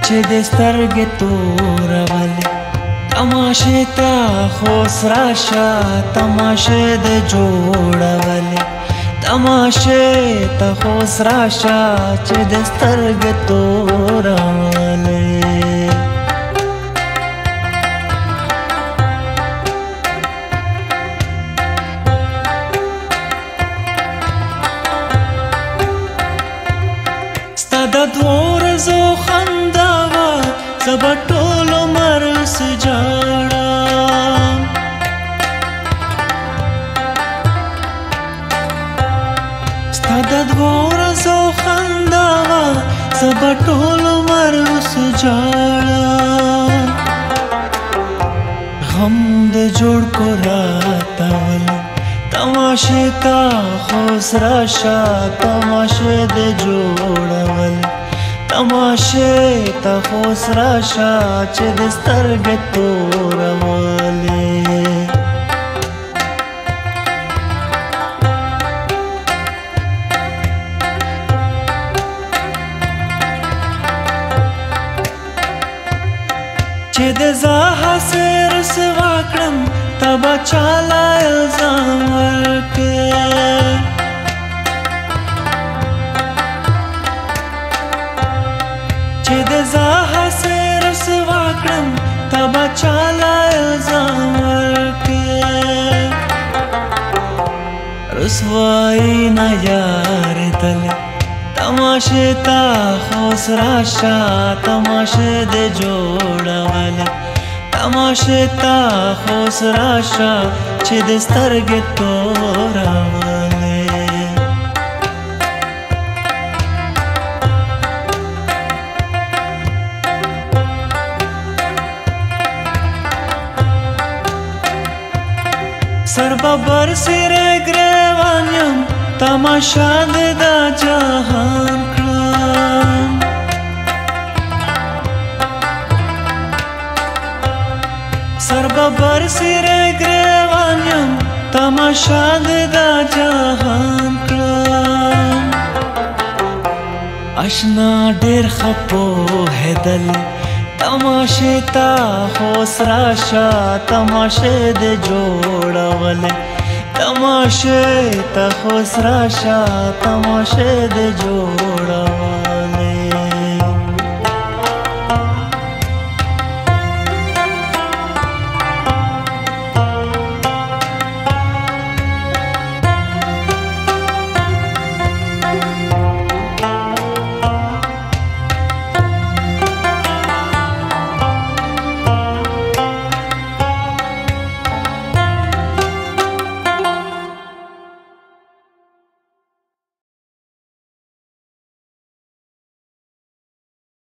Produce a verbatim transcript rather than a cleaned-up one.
چې د سترګې تورولې تماشې ته خوس راشه تماشې د جوړولې تماشې ته خوس راشه چې د سترګې تورولې د دوه ورځو خندا وه زه به ټول عمر سې ژاړم ستا د دوه ورځو خندا وه زه به ټول عمر سې ژاړم غم د جوړ کو راته ولې تماشې ته خوس راشه تماشې د جوړول تماشې ته خوس راشه چې د سترګې تورولې چې د زاهسې رسوا کړم ته به چاله الزام ورکړې چې د زاهسې رسوا کړم ته به چاله الزام ورکړې رسوایي نه یارېدلې تماشې ته خوس راشه تماشې د جوړولې تماشې ته خوس راشه چې د سترګې تورولې سر به برسېرې ګرېوان یم تماشا دې دا جهان کړم سر به برسېرې ګرېوان یم تماشا دې دا جهان کړم اشنا ډېر ښه پوهېدلې تماشې ته خوس راشه تماشې دې جوړولې تماشې ته خوس راشه تماشې دې جوړولې